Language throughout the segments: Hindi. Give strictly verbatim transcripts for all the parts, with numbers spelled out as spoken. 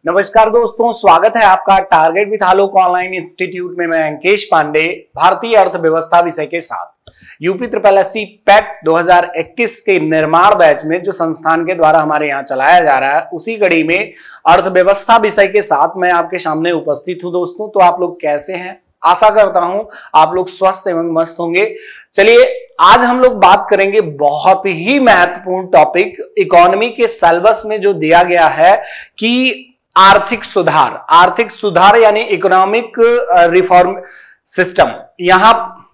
नमस्कार दोस्तों, स्वागत है आपका target with Alok online institute में। मैं अंकेश पांडे भारतीय अर्थव्यवस्था विषय के साथ UP triple S C PET दो हज़ार इक्कीस के निर्माण बैच में जो संस्थान के द्वारा हमारे यहाँ चलाया जा रहा है, उसी कड़ी में अर्थव्यवस्था विषय के साथ मैं आपके सामने उपस्थित हूँ। दोस्तों, तो आप लोग कैसे हैं? आशा करता हूं आप लोग स्वस्थ एवं मस्त होंगे। चलिए, आज हम लोग बात करेंगे बहुत ही महत्वपूर्ण टॉपिक, इकोनॉमी के सिलेबस में जो दिया गया है कि आर्थिक सुधार। आर्थिक सुधार यानी इकोनॉमिक रिफॉर्म सिस्टम। यहां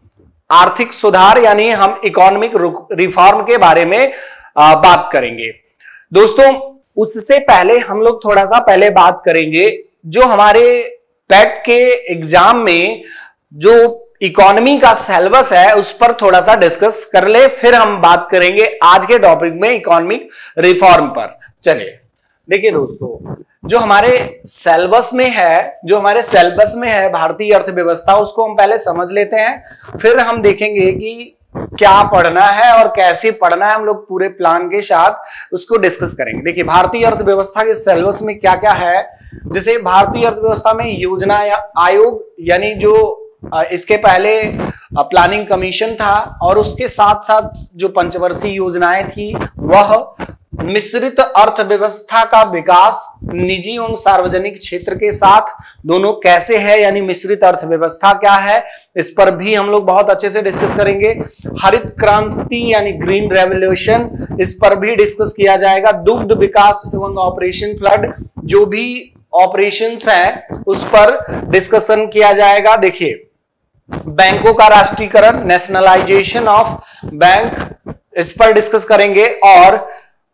आर्थिक सुधार यानी हम इकोनॉमिक रिफॉर्म के बारे में आ, बात करेंगे। दोस्तों, उससे पहले हम लोग थोड़ा सा पहले बात करेंगे जो हमारे पैट के एग्जाम में जो इकोनॉमी का सिलेबस है उस पर थोड़ा सा डिस्कस कर ले, फिर हम बात करेंगे आज के टॉपिक में इकोनॉमिक रिफॉर्म पर। चलिए देखिए दोस्तों, जो हमारे सिलेबस में है जो हमारे सिलेबस में है भारतीय अर्थव्यवस्था, उसको हम पहले समझ लेते हैं, फिर हम देखेंगे कि क्या पढ़ना है और कैसे पढ़ना है। हम लोग पूरे प्लान के साथ उसको डिस्कस करेंगे। देखिए, भारतीय अर्थव्यवस्था के सिलेबस में क्या क्या है। जैसे भारतीय अर्थव्यवस्था में योजना या आयोग, यानी जो इसके पहले प्लानिंग कमीशन था और उसके साथ साथ जो पंचवर्षीय योजनाएं थी, वह मिश्रित अर्थव्यवस्था का विकास निजी एवं सार्वजनिक क्षेत्र के साथ दोनों कैसे है, यानी मिश्रित अर्थव्यवस्था क्या है, इस पर भी हम लोग बहुत अच्छे से डिस्कस करेंगे। हरित क्रांति यानी ग्रीन रेवोल्यूशन, इस पर भी डिस्कस किया जाएगा। दुग्ध विकास एवं ऑपरेशन फ्लड, जो भी ऑपरेशंस हैं उस पर डिस्कशन किया जाएगा। देखिए, बैंकों का राष्ट्रीयकरण, नेशनलाइजेशन ऑफ बैंक, इस पर डिस्कस करेंगे। और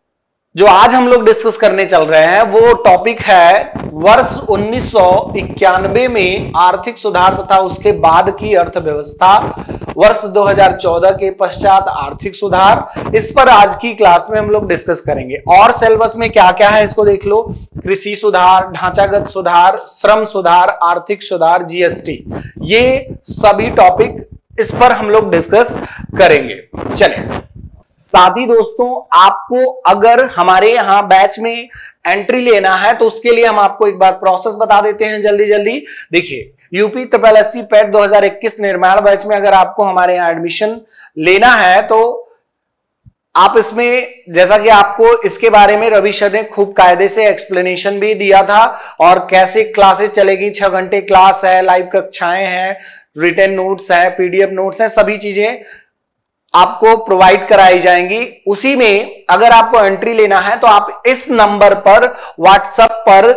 जो आज हम लोग डिस्कस करने चल रहे हैं वो टॉपिक है वर्ष उन्नीस सौ इक्यानवे में आर्थिक सुधार तथा उसके बाद की अर्थव्यवस्था, वर्ष दो हज़ार चौदह के पश्चात आर्थिक सुधार। इस पर आज की क्लास में हम लोग डिस्कस करेंगे। और सिलेबस में क्या क्या है इसको देख लो। कृषि सुधार, ढांचागत सुधार, श्रम सुधार, आर्थिक सुधार, जीएसटी, ये सभी टॉपिक इस पर हम लोग डिस्कस करेंगे। चलें, साथ ही दोस्तों, आपको अगर हमारे यहां बैच में एंट्री लेना है तो उसके लिए हम आपको एक बार प्रोसेस बता देते हैं जल्दी जल्दी। देखिए, UP triple S C PET दो हज़ार इक्कीस निर्माण बैच में अगर आपको हमारे यहां एडमिशन लेना है तो आप इसमें, जैसा कि आपको इसके बारे में रवि सर ने खूब कायदे से एक्सप्लेनेशन भी दिया था और कैसे क्लासेस चलेगी, छह घंटे क्लास है, लाइव कक्षाएं हैं, रिटन नोट्स है, पीडीएफ नोट्स है, सभी चीजें आपको प्रोवाइड कराई जाएंगी। उसी में अगर आपको एंट्री लेना है तो आप इस नंबर पर व्हाट्सएप पर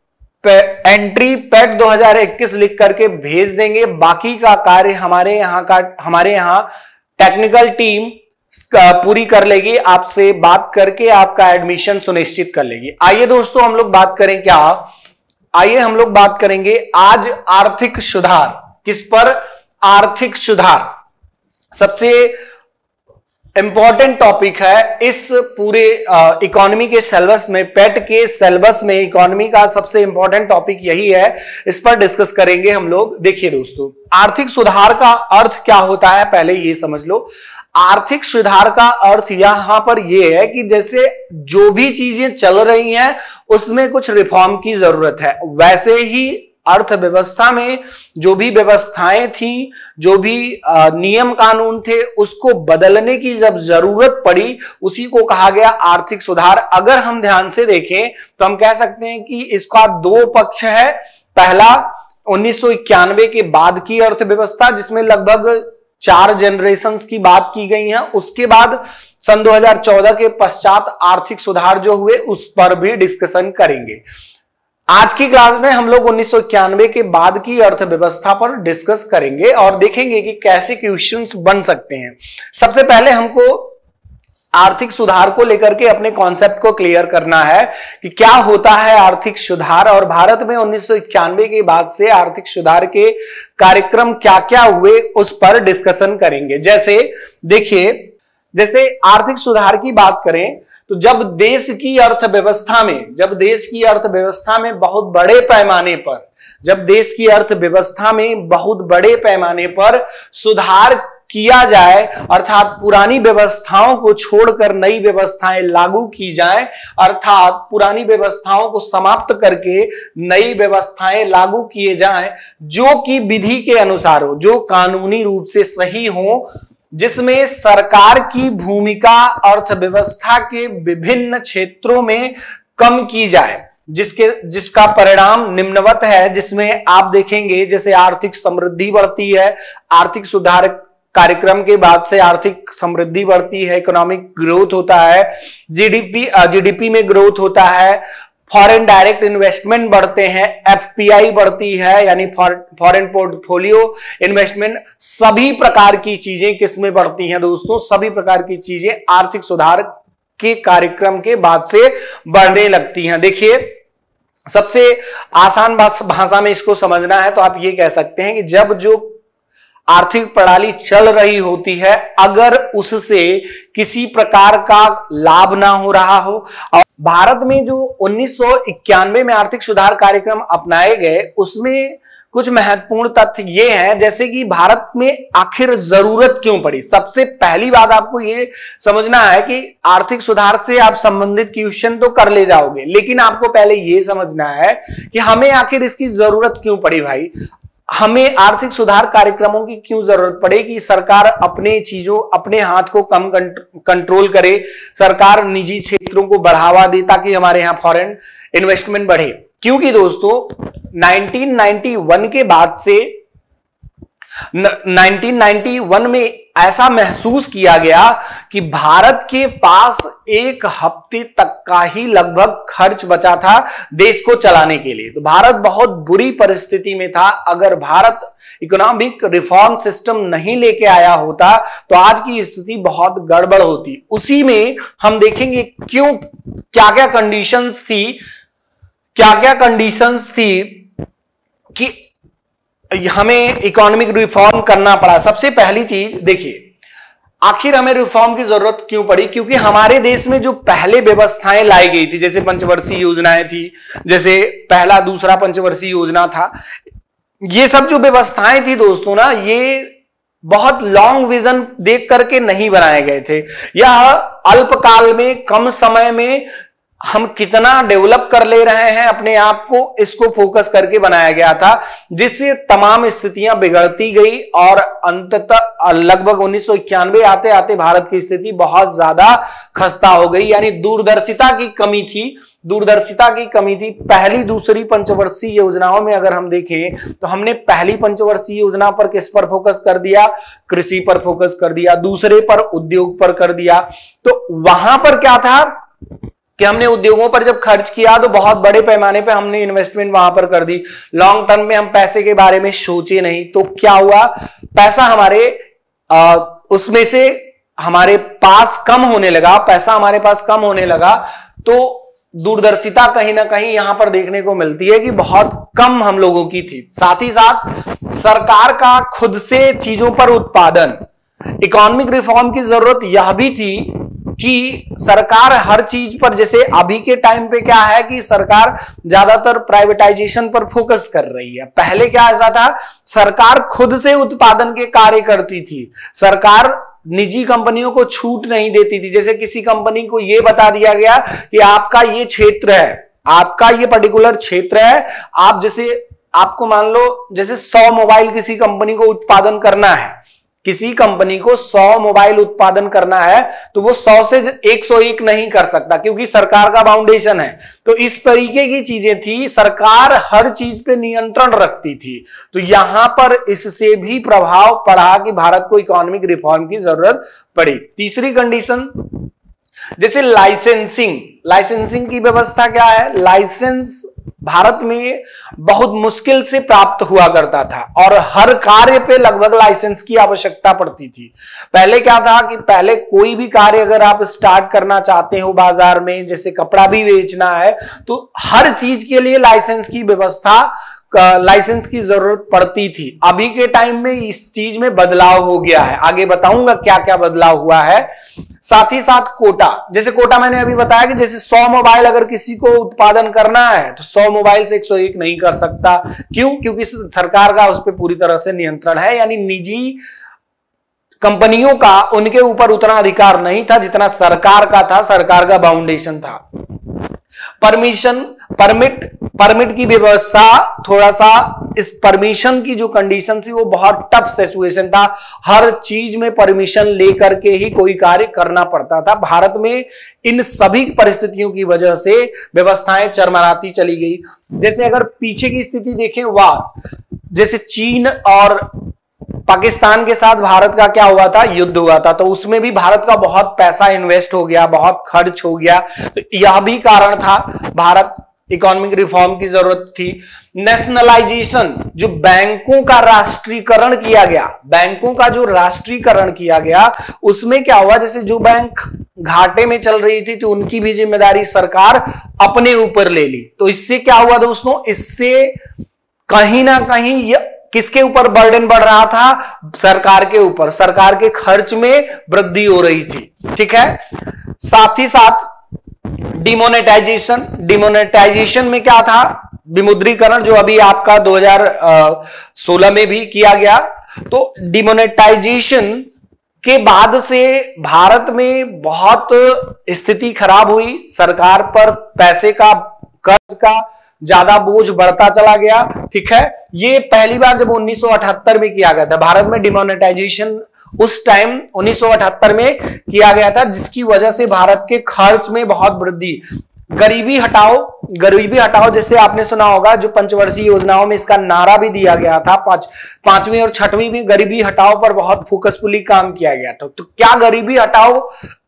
एंट्री पैट दो हज़ार इक्कीस लिख करके भेज देंगे। बाकी का कार्य हमारे यहाँ का हमारे यहाँ टेक्निकल टीम पूरी कर लेगी, आपसे बात करके आपका एडमिशन सुनिश्चित कर लेगी। आइए दोस्तों, हम लोग बात करें क्या आइए हम लोग बात करेंगे आज आर्थिक सुधार। किस पर? आर्थिक सुधार सबसे इंपॉर्टेंट टॉपिक है इस पूरे इकोनॉमी के सिलेबस में। पैट के सिलेबस में इकोनॉमी का सबसे इंपॉर्टेंट टॉपिक यही है, इस पर डिस्कस करेंगे हम लोग। देखिए दोस्तों, आर्थिक सुधार का अर्थ क्या होता है पहले ये समझ लो। आर्थिक सुधार का अर्थ यहां पर यह है कि जैसे जो भी चीजें चल रही हैं उसमें कुछ रिफॉर्म की जरूरत है, वैसे ही अर्थव्यवस्था में जो भी व्यवस्थाएं थी, जो भी नियम कानून थे, उसको बदलने की जब जरूरत पड़ी, उसी को कहा गया आर्थिक सुधार। अगर हम ध्यान से देखें तो हम कह सकते हैं कि इसका दो पक्ष है। पहला, उन्नीस सौ इक्यानवे के बाद की अर्थव्यवस्था, जिसमें लगभग चार जनरेशंस की बात की गई है। उसके बाद सन दो हज़ार चौदह के पश्चात आर्थिक सुधार जो हुए उस पर भी डिस्कशन करेंगे। आज की क्लास में हम लोग उन्नीस सौ इक्यानवे के बाद की अर्थव्यवस्था पर डिस्कस करेंगे और देखेंगे कि कैसे क्वेश्चंस बन सकते हैं। सबसे पहले हमको आर्थिक सुधार को लेकर के अपने कॉन्सेप्ट को क्लियर करना है कि क्या होता है आर्थिक सुधार, और भारत में उन्नीस सौ इक्यानवे के बाद से आर्थिक सुधार के कार्यक्रम क्या क्या हुए उस पर डिस्कशन करेंगे। जैसे देखिए, जैसे आर्थिक सुधार की बात करें तो जब देश की अर्थव्यवस्था में जब देश की अर्थव्यवस्था में बहुत बड़े पैमाने पर जब देश की अर्थव्यवस्था में बहुत बड़े पैमाने पर सुधार किया जाए, अर्थात पुरानी व्यवस्थाओं को छोड़कर नई व्यवस्थाएं लागू की जाएं, अर्थात पुरानी व्यवस्थाओं को समाप्त करके नई व्यवस्थाएं लागू किए जाएं जो कि विधि के अनुसार हो, जो कानूनी रूप से सही हो, जिसमें सरकार की भूमिका अर्थव्यवस्था के विभिन्न क्षेत्रों में कम की जाए, जिसके जिसका परिणाम निम्नवत है, जिसमें आप देखेंगे जैसे आर्थिक समृद्धि बढ़ती है, आर्थिक सुधार कार्यक्रम के बाद से आर्थिक समृद्धि बढ़ती है, इकोनॉमिक ग्रोथ होता है, जीडीपी जीडीपी में ग्रोथ होता है, फॉरेन डायरेक्ट इन्वेस्टमेंट बढ़ते हैं, एफपीआई बढ़ती है यानी फॉरेन पोर्टफोलियो इन्वेस्टमेंट, सभी प्रकार की चीजें किसमें बढ़ती हैं दोस्तों, सभी प्रकार की चीजें आर्थिक सुधार के कार्यक्रम के बाद से बढ़ने लगती हैं। देखिए सबसे आसान भाषा में इसको समझना है तो आप ये कह सकते हैं कि जब जो आर्थिक प्रणाली चल रही होती है, अगर उससे किसी प्रकार का लाभ ना हो रहा हो, और भारत में जो उन्नीस सौ इक्यानवे में आर्थिक सुधार कार्यक्रम अपनाए गए उसमें कुछ महत्वपूर्ण तथ्य ये हैं, जैसे कि भारत में आखिर जरूरत क्यों पड़ी। सबसे पहली बात आपको ये समझना है कि आर्थिक सुधार से आप संबंधित क्वेश्चन तो कर ले जाओगे, लेकिन आपको पहले ये समझना है कि हमें आखिर इसकी जरूरत क्यों पड़ी। भाई हमें आर्थिक सुधार कार्यक्रमों की क्यों जरूरत पड़े कि सरकार अपने चीजों अपने हाथ को कम कंट्रोल करे, सरकार निजी क्षेत्रों को बढ़ावा दे ताकि हमारे यहां फॉरेन इन्वेस्टमेंट बढ़े। क्योंकि दोस्तों उन्नीस सौ इक्यानवे के बाद से उन्नीस सौ इक्यानवे में ऐसा महसूस किया गया कि भारत के पास एक हफ्ते तक का ही लगभग खर्च बचा था देश को चलाने के लिए। तो भारत बहुत बुरी परिस्थिति में था। अगर भारत इकोनॉमिक रिफॉर्म सिस्टम नहीं लेके आया होता तो आज की स्थिति बहुत गड़बड़ होती। उसी में हम देखेंगे क्यों क्या क्या कंडीशंस थी क्या क्या कंडीशंस थी कि हमें इकोनॉमिक रिफॉर्म करना पड़ा। सबसे पहली चीज देखिए, आखिर हमें रिफॉर्म की जरूरत क्यों पड़ी, क्योंकि हमारे देश में जो पहले व्यवस्थाएं लाई गई थी, जैसे पंचवर्षीय योजनाएं थी, जैसे पहला दूसरा पंचवर्षीय योजना था, ये सब जो व्यवस्थाएं थी दोस्तों ना, ये बहुत लॉन्ग विजन देख करके नहीं बनाए गए थे। यह अल्पकाल में कम समय में हम कितना डेवलप कर ले रहे हैं अपने आप को, इसको फोकस करके बनाया गया था, जिससे तमाम स्थितियां बिगड़ती गई और अंततः लगभग उन्नीस सौ इक्यानवे आते आते भारत की स्थिति बहुत ज्यादा खस्ता हो गई। यानी दूरदर्शिता की कमी थी दूरदर्शिता की कमी थी। पहली दूसरी पंचवर्षीय योजनाओं में अगर हम देखें तो हमने पहली पंचवर्षीय योजना पर किस पर फोकस कर दिया, कृषि पर फोकस कर दिया, दूसरे पर उद्योग पर कर दिया। तो वहां पर क्या था कि हमने उद्योगों पर जब खर्च किया तो बहुत बड़े पैमाने पे हमने इन्वेस्टमेंट वहां पर कर दी, लॉन्ग टर्म में हम पैसे के बारे में सोचे नहीं। तो क्या हुआ, पैसा हमारे आ, उसमें से हमारे पास कम होने लगा, पैसा हमारे पास कम होने लगा। तो दूरदर्शिता कहीं ना कहीं यहां पर देखने को मिलती है कि बहुत कम हम लोगों की थी। साथ ही साथ सरकार का खुद से चीजों पर उत्पादन, इकोनॉमिक रिफॉर्म की जरूरत यह भी थी कि सरकार हर चीज पर, जैसे अभी के टाइम पे क्या है कि सरकार ज्यादातर प्राइवेटाइजेशन पर फोकस कर रही है। पहले क्या ऐसा था, सरकार खुद से उत्पादन के कार्य करती थी, सरकार निजी कंपनियों को छूट नहीं देती थी। जैसे किसी कंपनी को यह बता दिया गया कि आपका ये क्षेत्र है, आपका ये पर्टिकुलर क्षेत्र है, आप जैसे आपको मान लो जैसे सौ मोबाइल किसी कंपनी को उत्पादन करना है, किसी कंपनी को सौ मोबाइल उत्पादन करना है तो वो सौ से एक सौ एक नहीं कर सकता, क्योंकि सरकार का बाउंडेशन है। तो इस तरीके की चीजें थी, सरकार हर चीज पे नियंत्रण रखती थी। तो यहां पर इससे भी प्रभाव पड़ा कि भारत को इकोनॉमिक रिफॉर्म की जरूरत पड़ी। तीसरी कंडीशन, जैसे लाइसेंसिंग लाइसेंसिंग की व्यवस्था क्या है, लाइसेंस भारत में बहुत मुश्किल से प्राप्त हुआ करता था और हर कार्य पे लगभग लाइसेंस की आवश्यकता पड़ती थी। पहले क्या था कि पहले कोई भी कार्य अगर आप स्टार्ट करना चाहते हो बाजार में, जैसे कपड़ा भी बेचना है, तो हर चीज के लिए लाइसेंस की व्यवस्था लाइसेंस की जरूरत पड़ती थी। अभी के टाइम में इस चीज में बदलाव हो गया है, आगे बताऊंगा क्या क्या बदलाव हुआ है। साथ ही साथ कोटा, जैसे कोटा मैंने अभी बताया कि जैसे सौ मोबाइल अगर किसी को उत्पादन करना है तो सौ मोबाइल से एक सौ एक नहीं कर सकता। क्यों? क्योंकि सरकार का उस पर पूरी तरह से नियंत्रण है, यानी निजी कंपनियों का उनके ऊपर उतना अधिकार नहीं था जितना सरकार का था, सरकार का बाउंडेशन था। परमिशन परमिट परमिट की व्यवस्था, थोड़ा सा इस परमिशन की जो कंडीशन थी वो बहुत टफ सिचुएशन था। हर चीज में परमिशन लेकर के ही कोई कार्य करना पड़ता था। भारत में इन सभी परिस्थितियों की वजह से व्यवस्थाएं चरमराती चली गई। जैसे अगर पीछे की स्थिति देखें, वार, जैसे चीन और पाकिस्तान के साथ भारत का क्या हुआ था, युद्ध हुआ था, तो उसमें भी भारत का बहुत पैसा इन्वेस्ट हो गया, बहुत खर्च हो गया। तो यह भी कारण था, भारत इकोनॉमिक रिफॉर्म की जरूरत थी। नेशनलाइजेशन, जो बैंकों का राष्ट्रीयकरण किया गया, बैंकों का जो राष्ट्रीयकरण किया गया उसमें क्या हुआ, जैसे जो बैंक घाटे में चल रही थी तो उनकी भी जिम्मेदारी सरकार अपने ऊपर ले ली। तो इससे क्या हुआ दोस्तों, इससे कहीं ना कहीं यह किसके ऊपर बर्डन बढ़ रहा था, सरकार के ऊपर, सरकार के खर्च में वृद्धि हो रही थी। ठीक है, साथ ही साथ डिमोनेटाइजेशन, डिमोनेटाइजेशन में क्या था, विमुद्रीकरण, जो अभी आपका दो हज़ार सोलह में भी किया गया। तो डिमोनेटाइजेशन के बाद से भारत में बहुत स्थिति खराब हुई, सरकार पर पैसे का, कर्ज का ज्यादा बोझ बढ़ता चला गया। ठीक है, ये पहली बार जब उन्नीस सौ अठहत्तर में किया गया था भारत में डिमोनेटाइजेशन, उस टाइम उन्नीस सौ अठहत्तर में किया गया था, जिसकी वजह से भारत के खर्च में बहुत वृद्धि। गरीबी हटाओ, गरीबी हटाओ जैसे आपने सुना होगा, जो पंचवर्षीय योजनाओं में इसका नारा भी दिया गया था, पांच पांचवी और छठवीं में गरीबी हटाओ पर बहुत फोकसफुली काम किया गया था। तो क्या गरीबी हटाओ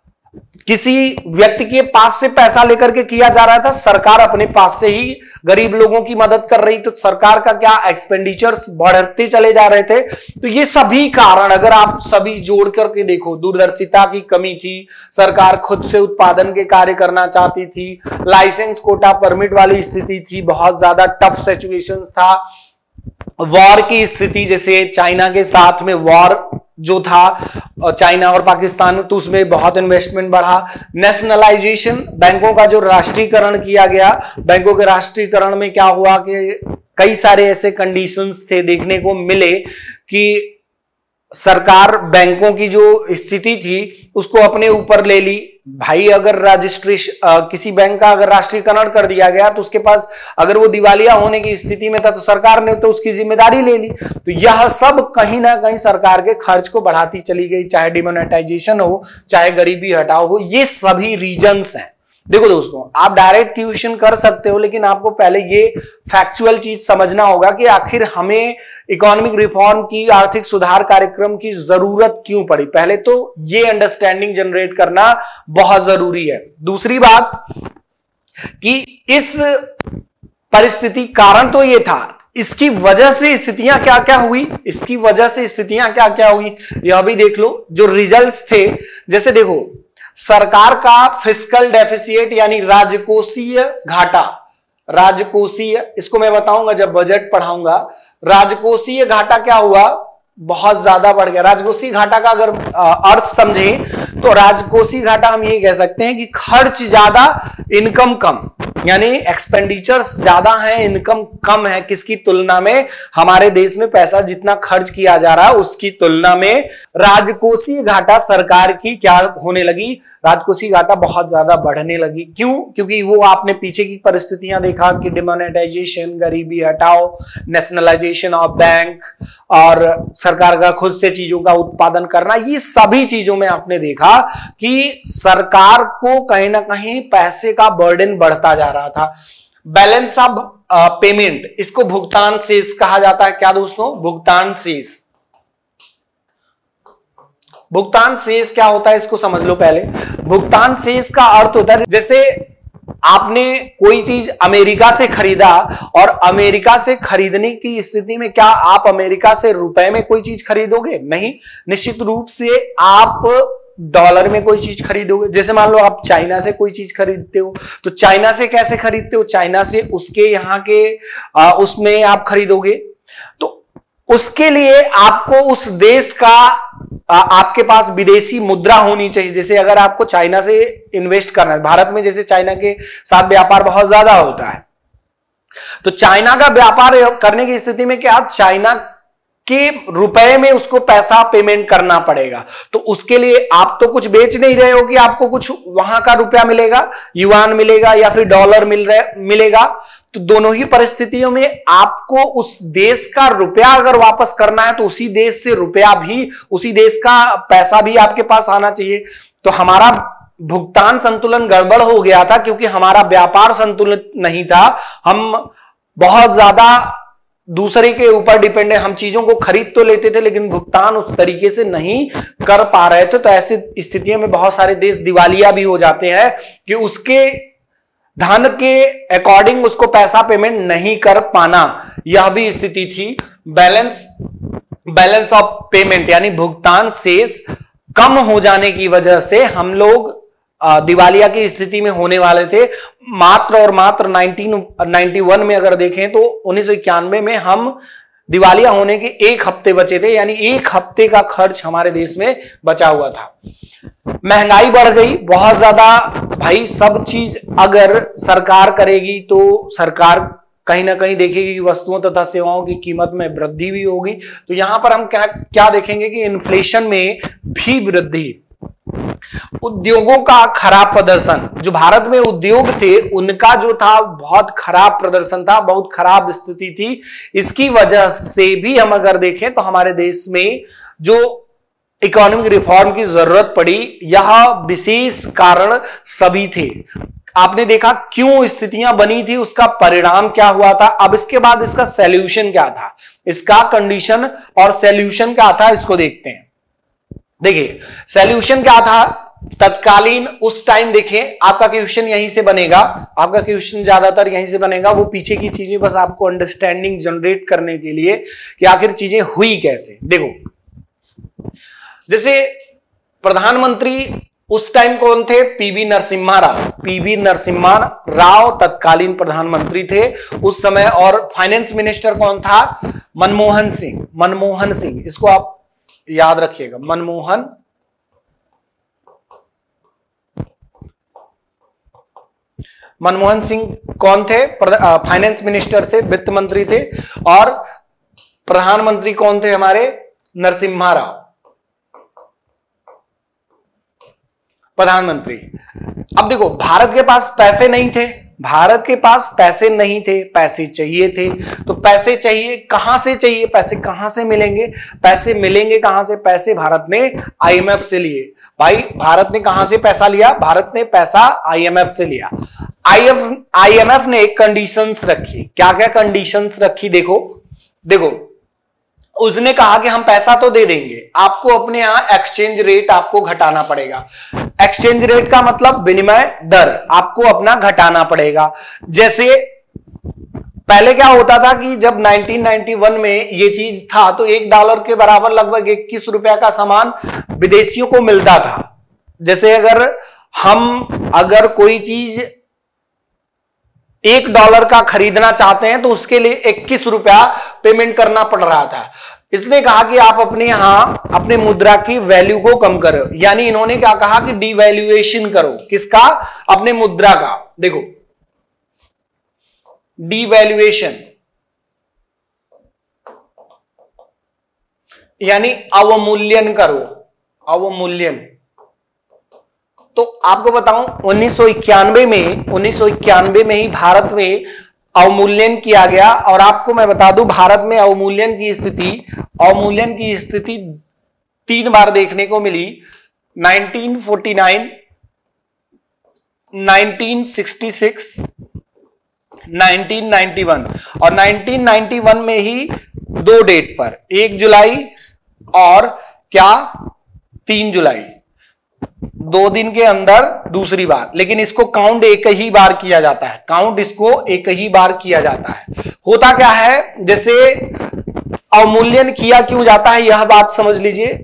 किसी व्यक्ति के पास से पैसा लेकर के किया जा रहा था, सरकार अपने पास से ही गरीब लोगों की मदद कर रही, तो सरकार का क्या एक्सपेंडिचर्स बढ़ते चले जा रहे थे। तो ये सभी कारण अगर आप सभी जोड़ करके देखो, दूरदर्शिता की कमी थी, सरकार खुद से उत्पादन के कार्य करना चाहती थी, लाइसेंस कोटा परमिट वाली स्थिति थी, बहुत ज्यादा टफ सिचुएशंस था, वॉर की स्थिति, जैसे चाइना के साथ में वॉर जो था चाइना और पाकिस्तान, तो उसमें बहुत इन्वेस्टमेंट बढ़ा। नेशनलाइजेशन, बैंकों का जो राष्ट्रीयकरण किया गया, बैंकों के राष्ट्रीयकरण में क्या हुआ कि कई सारे ऐसे कंडीशंस थे देखने को मिले कि सरकार बैंकों की जो स्थिति थी उसको अपने ऊपर ले ली। भाई अगर रजिस्ट्रेशन किसी बैंक का अगर राष्ट्रीयकरण कर दिया गया तो उसके पास अगर वो दिवालिया होने की स्थिति में था तो सरकार ने तो उसकी जिम्मेदारी ले ली। तो यह सब कहीं ना कहीं सरकार के खर्च को बढ़ाती चली गई, चाहे डिमोनेटाइजेशन हो, चाहे गरीबी हटाओ हो, ये सभी रीजंस हैं। देखो दोस्तों, आप डायरेक्ट क्वेश्चन कर सकते हो, लेकिन आपको पहले ये फैक्चुअल चीज समझना होगा कि आखिर हमें इकोनॉमिक रिफॉर्म की, आर्थिक सुधार कार्यक्रम की जरूरत क्यों पड़ी। पहले तो ये अंडरस्टैंडिंग जनरेट करना बहुत जरूरी है। दूसरी बात कि इस परिस्थिति, कारण तो ये था, इसकी वजह से स्थितियां क्या क्या हुई, इसकी वजह से स्थितियां क्या क्या हुई यह भी देख लो। जो रिजल्ट्स थे, जैसे देखो, सरकार का फिस्कल डेफिसिट यानी राजकोषीय घाटा, राजकोषीय, इसको मैं बताऊंगा जब बजट पढ़ाऊंगा। राजकोषीय घाटा क्या हुआ, बहुत ज्यादा बढ़ गया। राजकोषीय घाटा का अगर अर्थ समझें तो राजकोषीय घाटा हम ये कह सकते हैं कि खर्च ज्यादा, इनकम कम, यानी एक्सपेंडिचर्स ज्यादा है, इनकम कम है। किसकी तुलना में, हमारे देश में पैसा जितना खर्च किया जा रहा है उसकी तुलना में राजकोषीय घाटा सरकार की क्या होने लगी, राजकोषीय घाटा बहुत ज्यादा बढ़ने लगी। क्यों? क्योंकि वो आपने पीछे की परिस्थितियां देखा कि डिमोनेटाइजेशन, गरीबी हटाओ, नेशनलाइजेशन ऑफ बैंक और सरकार का खुद से चीजों का उत्पादन करना, ये सभी चीजों में आपने देखा कि सरकार को कहीं ना कहीं पैसे का बर्डन बढ़ता जा रहा था। बैलेंस ऑफ पेमेंट, इसको भुगतान शेष कहा जाता है। क्या दोस्तों? भुगतान शेष। भुगतान शेष क्या होता है इसको समझ लो पहले। भुगतान शेष का अर्थ होता है, जैसे आपने कोई चीज अमेरिका से खरीदा और अमेरिका से खरीदने की स्थिति में क्या आप अमेरिका से रुपए में कोई चीज खरीदोगे? नहीं, निश्चित रूप से आप डॉलर में कोई चीज खरीदोगे। जैसे मान लो आप चाइना से कोई चीज खरीदते हो, तो चाइना से कैसे खरीदते हो? चाइना से उसके यहाँ के आ, उसमें आप खरीदोगे, तो उसके लिए आपको उस देश का आ, आपके पास विदेशी मुद्रा होनी चाहिए। जैसे अगर आपको चाइना से इन्वेस्ट करना है, भारत में जैसे चाइना के साथ व्यापार बहुत ज्यादा होता है, तो चाइना का व्यापार करने की स्थिति में क्या, चाइना उसके रुपए में उसको पैसा पेमेंट करना पड़ेगा। तो उसके लिए आप तो कुछ बेच नहीं रहे हो कि आपको कुछ वहां का रुपया मिलेगा, युआन मिलेगा या फिर डॉलर मिल रहे मिलेगा। तो दोनों ही परिस्थितियों में आपको उस देश का रुपया अगर वापस करना है तो उसी देश से रुपया भी, उसी देश का पैसा भी आपके पास आना चाहिए। तो हमारा भुगतान संतुलन गड़बड़ हो गया था क्योंकि हमारा व्यापार संतुलित नहीं था। हम बहुत ज्यादा दूसरे के ऊपर डिपेंडेंट, हम चीजों को खरीद तो लेते थे लेकिन भुगतान उस तरीके से नहीं कर पा रहे थे। तो ऐसी स्थितियों में बहुत सारे देश दिवालिया भी हो जाते हैं कि उसके धन के अकॉर्डिंग उसको पैसा पेमेंट नहीं कर पाना, यह भी स्थिति थी। बैलेंस बैलेंस ऑफ पेमेंट यानी भुगतान शेष कम हो जाने की वजह से हम लोग दिवालिया की स्थिति में होने वाले थे। मात्र और मात्र नाइनटीन नाइंटी वन में अगर देखें तो उन्नीस सौ इक्यानवे में हम दिवालिया होने के एक हफ्ते बचे थे, यानी एक हफ्ते का खर्च हमारे देश में बचा हुआ था। महंगाई बढ़ गई बहुत ज्यादा। भाई सब चीज अगर सरकार करेगी तो सरकार कहीं ना कहीं देखेगी कि वस्तुओं तथा सेवाओं की कीमत में वृद्धि भी होगी। तो यहां पर हम क्या क्या देखेंगे कि इन्फ्लेशन में भी वृद्धि। उद्योगों का खराब प्रदर्शन, जो भारत में उद्योग थे उनका जो था बहुत खराब प्रदर्शन था, बहुत खराब स्थिति थी। इसकी वजह से भी हम अगर देखें तो हमारे देश में जो इकोनॉमिक रिफॉर्म की जरूरत पड़ी, यह विशेष कारण सभी थे। आपने देखा क्यों स्थितियां बनी थी, उसका परिणाम क्या हुआ था। अब इसके बाद इसका सॉल्यूशन क्या था, इसका कंडीशन और सॉल्यूशन क्या था, इसको देखते हैं। देखिए सॉल्यूशन क्या था तत्कालीन उस टाइम। देखिए आपका क्वेश्चन यहीं से बनेगा, आपका क्वेश्चन ज्यादातर यहीं से बनेगा। वो पीछे की चीजें बस आपको अंडरस्टैंडिंग जनरेट करने के लिए कि आखिर चीजें हुई कैसे। देखो जैसे प्रधानमंत्री उस टाइम कौन थे, पीवी नरसिम्हा राव। पीवी नरसिम्हा राव तत्कालीन प्रधानमंत्री थे उस समय। और फाइनेंस मिनिस्टर कौन था, मनमोहन सिंह। मनमोहन सिंह, इसको आप याद रखिएगा, मनमोहन मनमोहन सिंह कौन थे, फाइनेंस मिनिस्टर से, वित्त मंत्री थे। और प्रधानमंत्री कौन थे हमारे, नरसिम्हा राव प्रधानमंत्री। अब देखो भारत के पास पैसे नहीं थे, भारत के पास पैसे नहीं थे, पैसे चाहिए थे। तो पैसे चाहिए, कहां से चाहिए, पैसे कहां से मिलेंगे, पैसे मिलेंगे कहां से, पैसे भारत ने आईएमएफ से लिए। भाई भारत ने कहां से पैसा लिया, भारत ने पैसा आईएमएफ से लिया। आईएफ आईएमएफ ने एक कंडीशंस रखी। क्या क्या कंडीशंस रखी, देखो देखो उसने कहा कि हम पैसा तो दे देंगे, आपको अपने यहां एक्सचेंज रेट आपको घटाना पड़ेगा। एक्सचेंज रेट का मतलब विनिमय दर आपको अपना घटाना पड़ेगा। जैसे पहले क्या होता था कि जब नाइनटीन नाइंटी वन में ये चीज था तो एक डॉलर के बराबर लगभग इक्कीस रुपया का सामान विदेशियों को मिलता था। जैसे अगर हम अगर कोई चीज एक डॉलर का खरीदना चाहते हैं तो उसके लिए इक्कीस रुपया पेमेंट करना पड़ रहा था। इसने कहा कि आप अपने यहां अपने मुद्रा की वैल्यू को कम करो, यानी इन्होंने क्या कहा कि डिवैल्यूएशन करो। किसका, अपने मुद्रा का। देखो डिवैल्यूएशन यानी अवमूल्यन करो, अवमूल्यन। तो आपको बताऊं उन्नीस सौ इक्यानवे में उन्नीस सौ इक्यानवे में ही भारत में अवमूल्यन किया गया। और आपको मैं बता दूं भारत में अवमूल्यन की स्थिति अवमूल्यन की स्थिति तीन बार देखने को मिली, nineteen forty nine, nineteen sixty six, nineteen ninety one. और नाइनटीन नाइंटी वन में ही दो डेट पर, एक जुलाई और क्या तीन जुलाई, दो दिन के अंदर दूसरी बार। लेकिन इसको काउंट एक ही बार किया जाता है, काउंट इसको एक ही बार किया जाता है। होता क्या है, जैसे अवमूल्यन किया क्यों जाता है यह बात समझ लीजिए।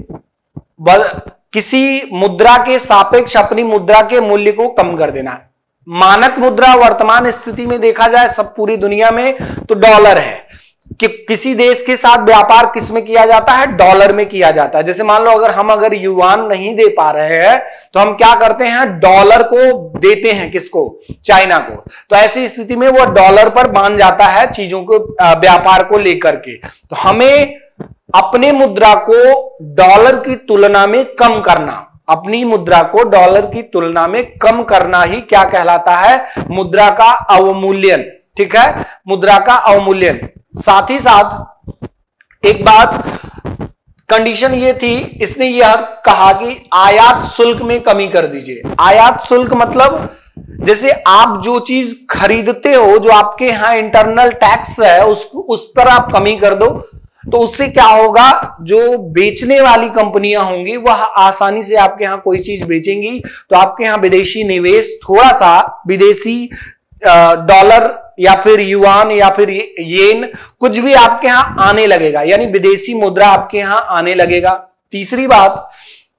किसी मुद्रा के सापेक्ष अपनी मुद्रा के मूल्य को कम कर देना। मानक मुद्रा वर्तमान स्थिति में देखा जाए सब पूरी दुनिया में तो डॉलर है। कि किसी देश के साथ व्यापार किस में किया जाता है, डॉलर में किया जाता है। जैसे मान लो अगर हम अगर युआन नहीं दे पा रहे हैं तो हम क्या करते हैं, डॉलर को देते हैं, किसको, चाइना को। तो ऐसी स्थिति में वो डॉलर पर बांध जाता है चीजों को, व्यापार को लेकर के। तो हमें अपने मुद्रा को डॉलर की तुलना में कम करना, अपनी मुद्रा को डॉलर की तुलना में कम करना ही क्या कहलाता है? मुद्रा का अवमूल्यन। ठीक है, मुद्रा का अवमूल्यन। साथ ही साथ एक बात, कंडीशन ये थी, इसने यह कहा कि आयात शुल्क में कमी कर दीजिए। आयात शुल्क मतलब जैसे आप जो चीज खरीदते हो, जो आपके यहां इंटरनल टैक्स है, उस उस पर आप कमी कर दो, तो उससे क्या होगा, जो बेचने वाली कंपनियां होंगी वह आसानी से आपके यहां कोई चीज बेचेंगी, तो आपके यहां विदेशी निवेश, थोड़ा सा विदेशी डॉलर या फिर युआन या फिर येन, कुछ भी आपके यहां आने लगेगा, यानी विदेशी मुद्रा आपके यहां आने लगेगा। तीसरी बात,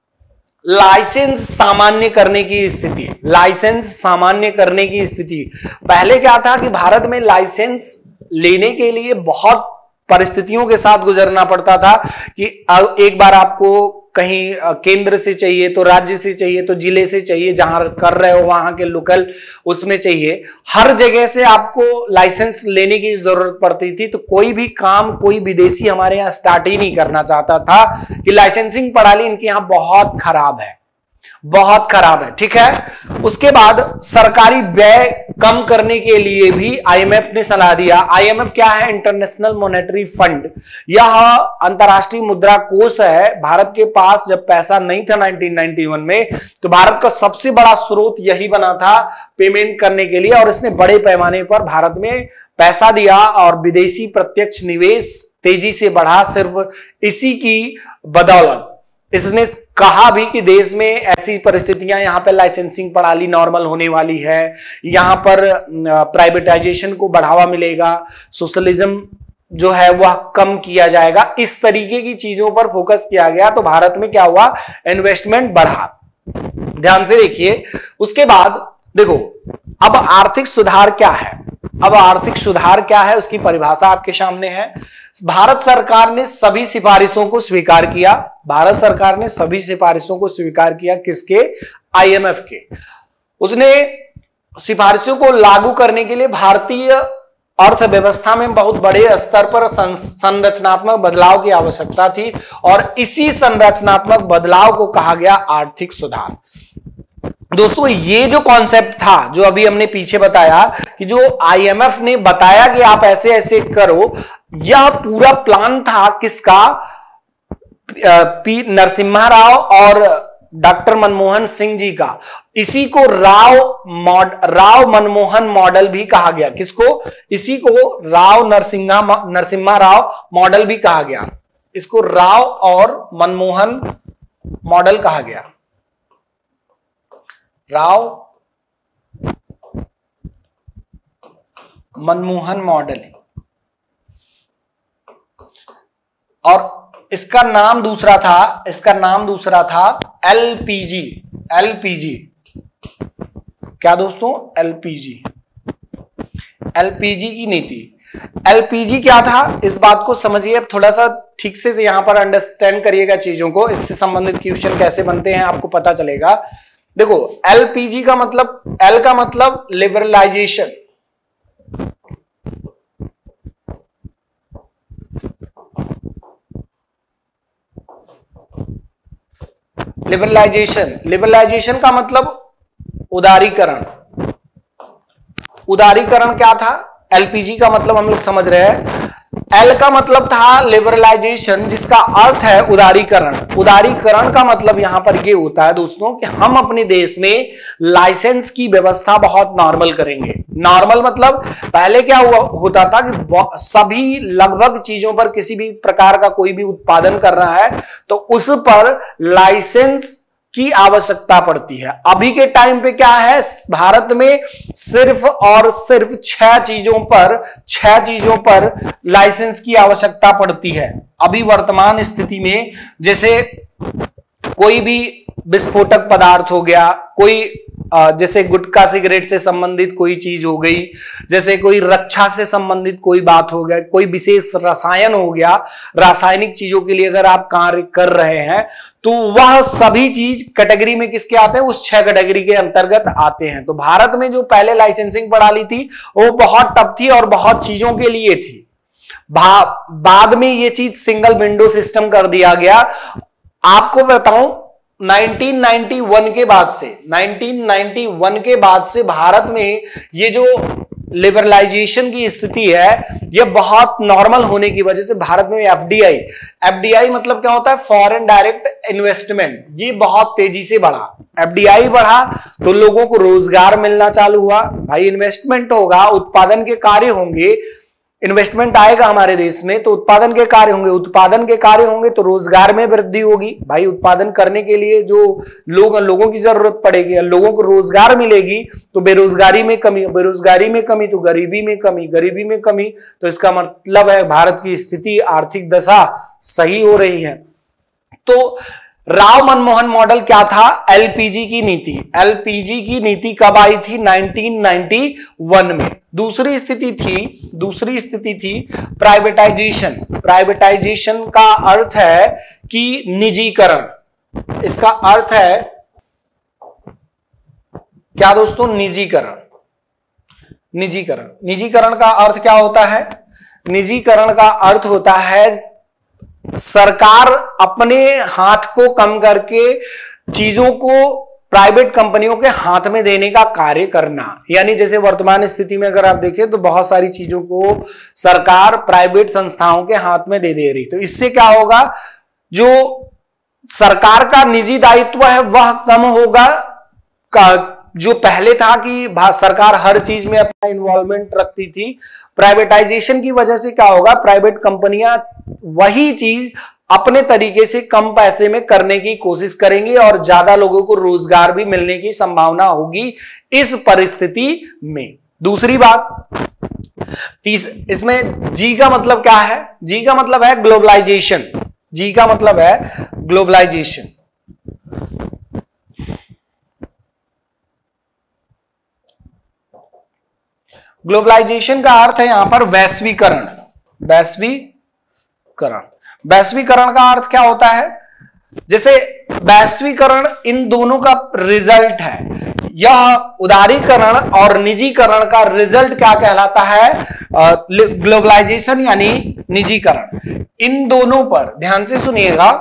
लाइसेंस सामान्य करने की स्थिति। लाइसेंस सामान्य करने की स्थिति, पहले क्या था कि भारत में लाइसेंस लेने के लिए बहुत परिस्थितियों के साथ गुजरना पड़ता था कि एक बार आपको कहीं केंद्र से चाहिए, तो राज्य से चाहिए, तो जिले से चाहिए, जहां कर रहे हो वहां के लोकल उसमें चाहिए, हर जगह से आपको लाइसेंस लेने की जरूरत पड़ती थी। तो कोई भी काम कोई विदेशी हमारे यहाँ स्टार्ट ही नहीं करना चाहता था कि लाइसेंसिंग प्रणाली इनके यहाँ बहुत खराब है, बहुत खराब है। ठीक है, उसके बाद सरकारी व्यय कम करने के लिए भी आईएमएफ ने सलाह दिया। आईएमएफ क्या है? International monetary fund. यह अंतरराष्ट्रीय मुद्रा कोष है। भारत के पास जब पैसा नहीं था नाइनटीन नाइंटी वन में, तो भारत का सबसे बड़ा स्रोत यही बना था पेमेंट करने के लिए, और इसने बड़े पैमाने पर भारत में पैसा दिया और विदेशी प्रत्यक्ष निवेश तेजी से बढ़ा सिर्फ इसी की बदौलत। इसने कहा भी कि देश में ऐसी परिस्थितियां, यहां पर लाइसेंसिंग प्रणाली नॉर्मल होने वाली है, यहां पर प्राइवेटाइजेशन को बढ़ावा मिलेगा, सोशलिज्म जो है वह कम किया जाएगा, इस तरीके की चीजों पर फोकस किया गया। तो भारत में क्या हुआ? इन्वेस्टमेंट बढ़ा। ध्यान से देखिए। उसके बाद देखो, अब आर्थिक सुधार क्या है? अब आर्थिक सुधार क्या है उसकी परिभाषा आपके सामने है। भारत सरकार ने सभी सिफारिशों को स्वीकार किया। भारत सरकार ने सभी सिफारिशों को स्वीकार किया, किसके? आईएमएफ के। उसने सिफारिशों को लागू करने के लिए भारतीय अर्थव्यवस्था में बहुत बड़े स्तर पर संरचनात्मक बदलाव की आवश्यकता थी, और इसी संरचनात्मक बदलाव को कहा गया आर्थिक सुधार। दोस्तों, ये जो कॉन्सेप्ट था, जो अभी हमने पीछे बताया कि जो आईएमएफ ने बताया कि आप ऐसे ऐसे करो, यह पूरा प्लान था किसका? पी नरसिम्हा राव और डॉक्टर मनमोहन सिंह जी का। इसी को राव मॉड राव मनमोहन मॉडल भी कहा गया। किसको? इसी को राव नरसिम्हा नरसिम्हा राव मॉडल भी कहा गया। इसको राव और मनमोहन मॉडल कहा गया। राव मनमोहन मॉडल, और इसका नाम दूसरा था, इसका नाम दूसरा था एलपीजी। एलपीजी क्या दोस्तों? एलपीजी, एलपीजी की नीति। एलपीजी क्या था, इस बात को समझिए। अब थोड़ा सा ठीक से यहां पर अंडरस्टैंड करिएगा चीजों को, इससे संबंधित क्वेश्चन कैसे बनते हैं आपको पता चलेगा। देखो, एलपीजी का मतलब, एल का मतलब लिबरलाइजेशन, लिबरलाइजेशन लिबरलाइजेशन का मतलब उदारीकरण। उदारीकरण क्या था? एलपीजी का मतलब हम लोग समझ रहे हैं। एल का मतलब था लिबरलाइजेशन, जिसका अर्थ है उदारीकरण। उदारीकरण का मतलब यहां पर यह होता है दोस्तों कि हम अपने देश में लाइसेंस की व्यवस्था बहुत नॉर्मल करेंगे। नॉर्मल मतलब पहले क्या हुआ होता था कि सभी लगभग चीजों पर, किसी भी प्रकार का कोई भी उत्पादन कर रहा है तो उस पर लाइसेंस की आवश्यकता पड़ती है। अभी के टाइम पे क्या है, भारत में सिर्फ और सिर्फ छह चीजों पर छह चीजों पर लाइसेंस की आवश्यकता पड़ती है अभी वर्तमान स्थिति में। जैसे कोई भी विस्फोटक पदार्थ हो गया, कोई जैसे गुटखा सिगरेट से संबंधित कोई चीज हो गई, जैसे कोई रक्षा से संबंधित कोई बात हो गया, कोई विशेष रसायन हो गया, रासायनिक चीजों के लिए अगर आप कार्य कर रहे हैं तो वह सभी चीज कैटेगरी में किसके आते हैं? उस छह कैटेगरी के अंतर्गत आते हैं। तो भारत में जो पहले लाइसेंसिंग प्रणाली थी वो बहुत टफ थी और बहुत चीजों के लिए थी। बाद में ये चीज सिंगल विंडो सिस्टम कर दिया गया। आपको बताऊं नाइनटीन नाइंटी वन के बाद से नाइनटीन नाइंटी वन के बाद से भारत में ये जो लिबरलाइजेशन की स्थिति है ये बहुत नॉर्मल होने की वजह से भारत में एफडीआई एफडीआई मतलब क्या होता है, फॉरेन डायरेक्ट इन्वेस्टमेंट, ये बहुत तेजी से बढ़ा। एफडीआई बढ़ा तो लोगों को रोजगार मिलना चालू हुआ। भाई इन्वेस्टमेंट होगा, उत्पादन के कार्य होंगे, इन्वेस्टमेंट आएगा हमारे देश में तो उत्पादन के कार्य होंगे, उत्पादन के कार्य होंगे तो रोजगार में वृद्धि होगी। भाई उत्पादन करने के लिए जो लोग लोगों की जरूरत पड़ेगी, लोगों को रोजगार मिलेगी तो बेरोजगारी में कमी, बेरोजगारी में कमी तो गरीबी में कमी, गरीबी में कमी तो इसका मतलब है भारत की स्थिति, आर्थिक दशा सही हो रही है। तो राव मनमोहन मॉडल क्या था, एलपीजी की नीति। एलपीजी की नीति कब आई थी, नाइनटीन नाइंटी वन में। दूसरी स्थिति थी दूसरी स्थिति थी प्राइवेटाइजेशन। प्राइवेटाइजेशन का अर्थ है कि निजीकरण। इसका अर्थ है क्या दोस्तों, निजीकरण। निजीकरण निजीकरण का अर्थ क्या होता है, निजीकरण का अर्थ होता है सरकार अपने हाथ को कम करके चीजों को प्राइवेट कंपनियों के हाथ में देने का कार्य करना। यानी जैसे वर्तमान स्थिति में अगर आप देखें तो बहुत सारी चीजों को सरकार प्राइवेट संस्थाओं के हाथ में दे दे रही, तो इससे क्या होगा, जो सरकार का निजी दायित्व है वह कम होगा। का जो पहले था कि सरकार हर चीज में अपना इन्वॉल्वमेंट रखती थी, प्राइवेटाइजेशन की वजह से क्या होगा, प्राइवेट कंपनियां वही चीज अपने तरीके से कम पैसे में करने की कोशिश करेंगे और ज्यादा लोगों को रोजगार भी मिलने की संभावना होगी इस परिस्थिति में। दूसरी बात, तीस इसमें जी का मतलब क्या है, जी का मतलब है ग्लोबलाइजेशन। जी का मतलब है ग्लोबलाइजेशन। ग्लोबलाइजेशन का अर्थ है यहां पर वैश्वीकरण। वैश्वीकरण वैश्वीकरण का अर्थ क्या होता है, जैसे वैश्वीकरण इन दोनों का रिजल्ट है। यह उदारीकरण और निजीकरण का रिजल्ट क्या कहलाता है, ग्लोबलाइजेशन यानी निजीकरण। इन दोनों पर ध्यान से सुनिएगा,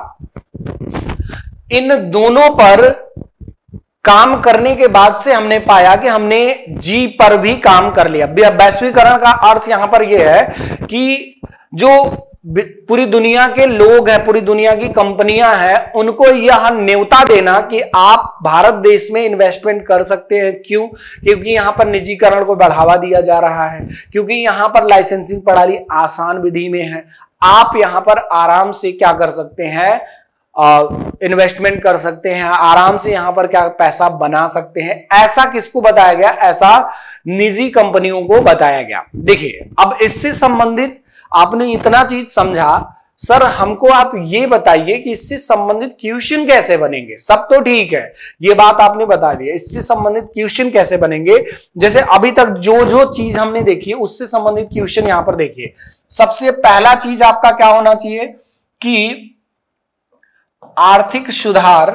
इन दोनों पर काम करने के बाद से हमने पाया कि हमने जी पर भी काम कर लिया। वैश्वीकरण का अर्थ यहां पर यह है कि जो पूरी दुनिया के लोग हैं, पूरी दुनिया की कंपनियां हैं, उनको यह न्योता देना कि आप भारत देश में इन्वेस्टमेंट कर सकते हैं। क्यों? क्योंकि यहां पर निजीकरण को बढ़ावा दिया जा रहा है, क्योंकि यहां पर लाइसेंसिंग प्रणाली आसान विधि में है। आप यहां पर आराम से क्या कर सकते हैं, इन्वेस्टमेंट कर सकते हैं, आराम से यहां पर क्या पैसा बना सकते हैं। ऐसा किसको बताया गया, ऐसा निजी कंपनियों को बताया गया। देखिए अब इससे संबंधित आपने इतना चीज समझा, सर हमको आप ये बताइए कि इससे संबंधित क्वेश्चन कैसे बनेंगे। सब तो ठीक है, ये बात आपने बता दी, इससे संबंधित क्वेश्चन कैसे बनेंगे। जैसे अभी तक जो जो चीज हमने देखी उससे संबंधित क्वेश्चन यहां पर देखिए। सबसे पहला चीज आपका क्या होना चाहिए कि आर्थिक सुधार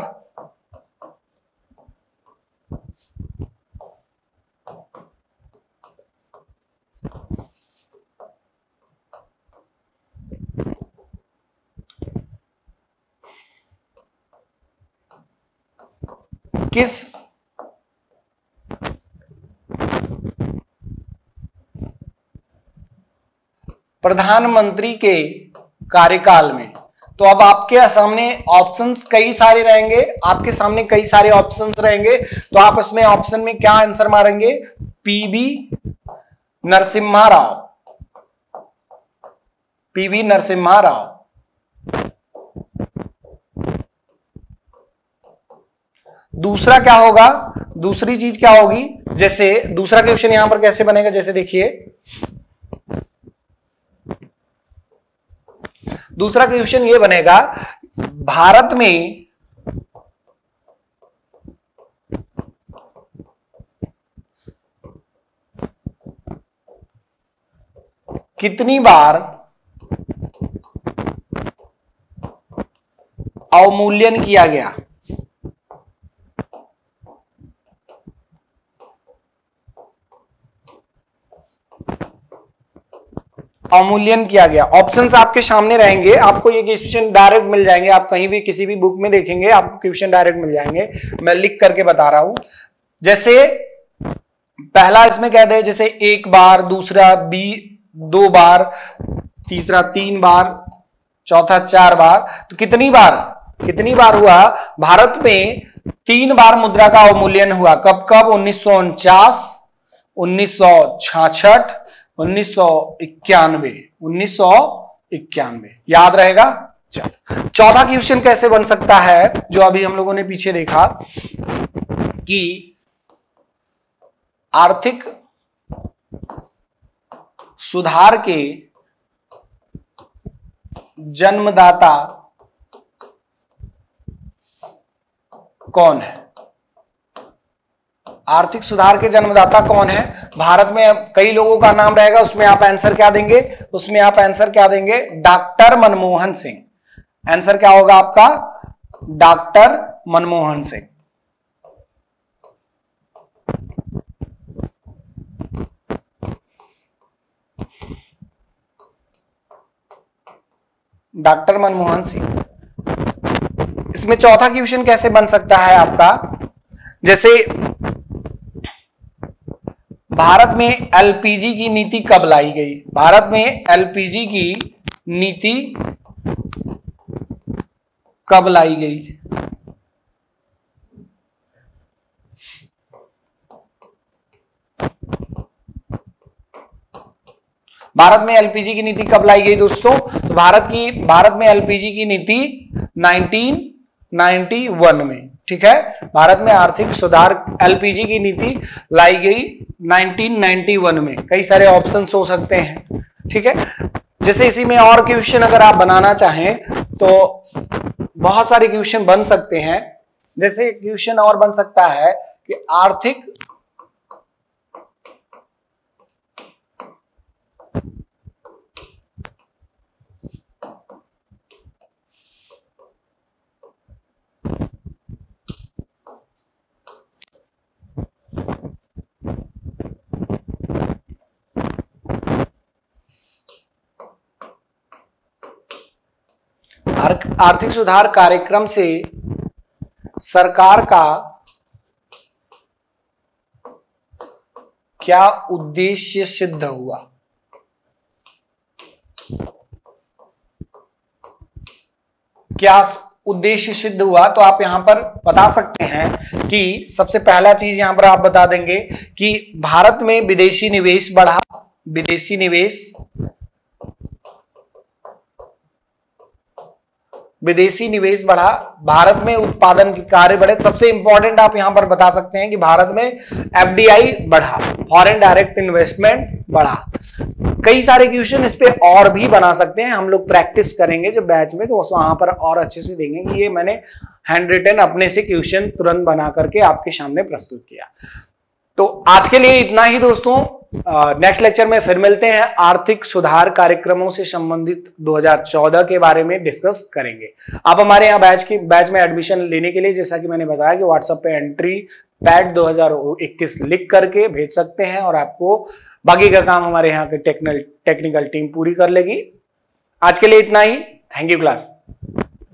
किस प्रधानमंत्री के कार्यकाल में। तो अब आपके सामने ऑप्शंस कई सारे रहेंगे, आपके सामने कई सारे ऑप्शंस रहेंगे, तो आप इसमें ऑप्शन में क्या आंसर मारेंगे, पीवी नरसिम्हा राव। पीवी नरसिम्हा राव। दूसरा क्या होगा, दूसरी चीज क्या होगी, जैसे दूसरा क्वेश्चन यहां पर कैसे बनेगा, जैसे देखिए दूसरा क्वेश्चन ये बनेगा, भारत में कितनी बार अवमूल्यन किया गया। अवमूल्यन किया गया। ऑप्शंस आपके सामने रहेंगे, आपको ये क्वेश्चन डायरेक्ट मिल जाएंगे, आप कहीं भी किसी भी बुक में देखेंगे आपको क्वेश्चन डायरेक्ट मिल जाएंगे, मैं लिख करके बता रहा हूं। जैसे पहला इसमें कह दे, जैसे एक बार, दूसरा बी दो बार, तीसरा तीन बार, चौथा चार बार, तो कितनी बार कितनी बार हुआ? भारत में तीन बार मुद्रा का अवमूल्यन हुआ। कब कब? उन्नीस सौ उनचास, उन्नीस सौ छाछठ, उन्नीस सौ इक्यानवे, उन्नीस सौ इक्यानवे, याद रहेगा। चलो चौथा क्वेश्चन कैसे बन सकता है, जो अभी हम लोगों ने पीछे देखा कि आर्थिक सुधार के जन्मदाता कौन है? आर्थिक सुधार के जन्मदाता कौन है? भारत में कई लोगों का नाम रहेगा, उसमें आप आंसर क्या देंगे? उसमें आप आंसर क्या देंगे? डॉक्टर मनमोहन सिंह। आंसर क्या होगा आपका? डॉक्टर मनमोहन सिंह। डॉक्टर मनमोहन सिंह। इसमें चौथा क्वेश्चन कैसे बन सकता है आपका? जैसे भारत में एलपीजी की नीति कब लाई गई? भारत में एलपीजी की नीति कब लाई गई? भारत में एलपीजी की नीति कब लाई गई दोस्तों? तो भारत की भारत में एलपीजी की नीति नाइनटीन नाइंटी वन में, ठीक है। भारत में आर्थिक सुधार एलपीजी की नीति लाई गई नाइनटीन नाइंटी वन में। कई सारे ऑप्शंस हो सकते हैं, ठीक है। जैसे इसी में और क्वेश्चन अगर आप बनाना चाहें तो बहुत सारे क्वेश्चन बन सकते हैं। जैसे क्वेश्चन और बन सकता है कि आर्थिक आर्थिक सुधार कार्यक्रम से सरकार का क्या उद्देश्य सिद्ध हुआ? क्या उद्देश्य सिद्ध हुआ? तो आप यहां पर बता सकते हैं कि सबसे पहला चीज यहां पर आप बता देंगे कि भारत में विदेशी निवेश बढ़ा, विदेशी निवेश विदेशी निवेश बढ़ा, भारत में उत्पादन के कार्य बढ़े। सबसे इंपॉर्टेंट आप यहां पर बता सकते हैं कि भारत में एफडीआई बढ़ा, फॉरेन डायरेक्ट इन्वेस्टमेंट बढ़ा। कई सारे क्वेश्चन इस पे और भी बना सकते हैं, हम लोग प्रैक्टिस करेंगे जब बैच में, तो वहां पर और अच्छे से देखेंगे कि ये मैंने हैंड रिटन अपने से क्वेश्चन तुरंत बना करके आपके सामने प्रस्तुत किया। तो आज के लिए इतना ही दोस्तों। नेक्स्ट लेक्चर में फिर मिलते हैं, आर्थिक सुधार कार्यक्रमों से संबंधित दो हज़ार चौदह के बारे में डिस्कस करेंगे। आप हमारे यहाँ बैच की बैच में एडमिशन लेने के लिए, जैसा कि मैंने बताया, कि व्हाट्सएप पे एंट्री पैड दो हज़ार इक्कीस लिख करके भेज सकते हैं और आपको बाकी का काम हमारे यहाँ के टेक्निकल टेक्निकल टीम पूरी कर लेगी। आज के लिए इतना ही। Thank you class.